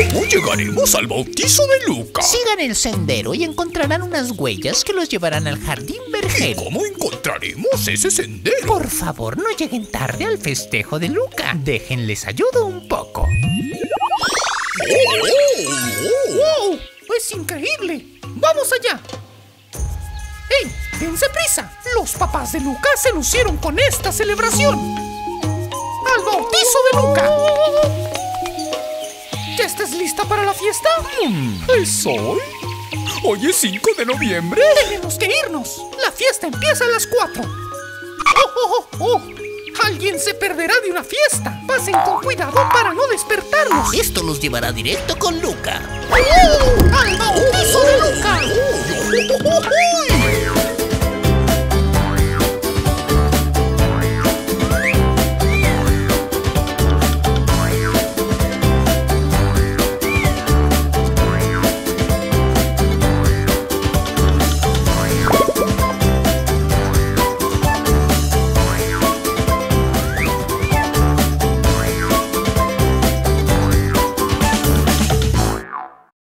¿Cómo llegaremos al bautizo de Luca? Sigan el sendero y encontrarán unas huellas que los llevarán al jardín ¿Y vergel. cómo encontraremos ese sendero? Por favor, no lleguen tarde al festejo de Luca. Déjenles ayudo un poco. ¡Wow! ¡Es increíble! ¡Vamos allá! ¡Ey! ¡Dense prisa! Los papás de Luca se lucieron con esta celebración. ¡Al bautizo de Luca! ¿Ya estás lista para la fiesta? ¿Es hoy? ¿Hoy es 5 de noviembre? ¡Tenemos que irnos! La fiesta empieza a las 4. ¡Oh! ¡Alguien se perderá de una fiesta! Pasen con cuidado para no despertarlos. Esto los llevará directo con Luca. ¡Al bautizo de Luca!